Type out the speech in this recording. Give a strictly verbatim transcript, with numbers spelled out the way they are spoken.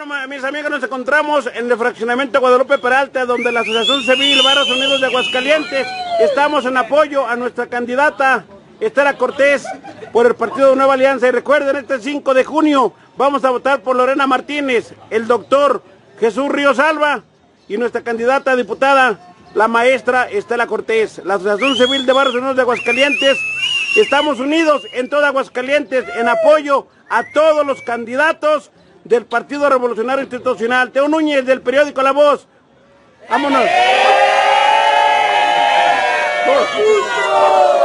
Bueno, mis amigos, nos encontramos en el fraccionamiento Guadalupe Peralta, donde la Asociación Civil Barrios Unidos de Aguascalientes estamos en apoyo a nuestra candidata Estela Cortés por el Partido de Nueva Alianza. Y recuerden, este cinco de junio vamos a votar por Lorena Martínez, el doctor Jesús Ríos Alba y nuestra candidata a diputada, la maestra Estela Cortés. La Asociación Civil de Barrios Unidos de Aguascalientes, estamos unidos en toda Aguascalientes en apoyo a todos los candidatos del Partido Revolucionario Institucional. Teo Núñez, del periódico La Voz. Vámonos.